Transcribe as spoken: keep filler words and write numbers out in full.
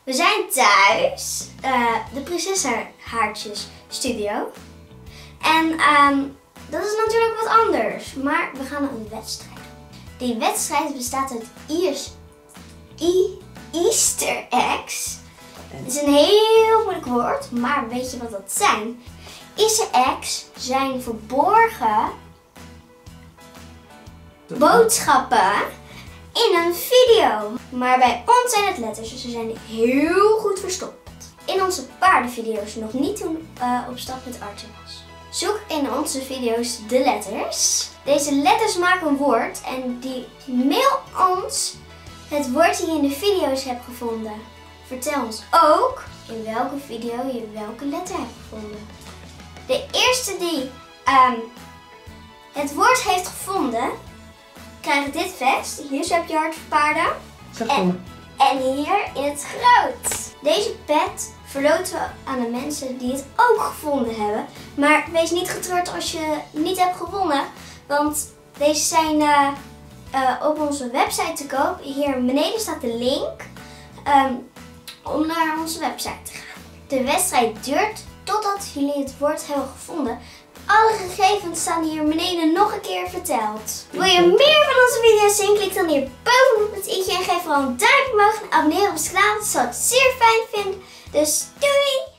We zijn thuis, uh, de Prinsessenhaartjes studio. En um, dat is natuurlijk wat anders, maar we gaan een wedstrijd doen. Die wedstrijd bestaat uit Iers, I, Easter eggs. Het is een heel moeilijk woord, maar weet je wat dat zijn? Easter eggs zijn verborgen boodschappen in een video. Maar bij ons zijn het letters, dus ze zijn heel goed verstopt. In onze paardenvideo's nog niet toen uh, op stap met Arthur was. Zoek in onze video's de letters. Deze letters maken een woord en die mail ons het woord die je in de video's hebt gevonden. Vertel ons ook in welke video je welke letter hebt gevonden. De eerste die um, het woord heeft gevonden, krijgt dit vest. Hier zo heb je Hart voor Paarden. En, en hier in het groot. Deze pet verloten we aan de mensen die het ook gevonden hebben. Maar wees niet getreurd als je niet hebt gewonnen. Want deze zijn uh, uh, op onze website te koop. Hier beneden staat de link um, om naar onze website te gaan. De wedstrijd duurt totdat jullie het woord hebben gevonden. Alle gegevens staan hier beneden nog een keer verteld. Wil je meer van onze video's zien? Klik dan hier bovenop het i'tje en geef vooral een duimpje omhoog en abonneer op ons kanaal. Dat zou ik zeer fijn vinden. Dus doei!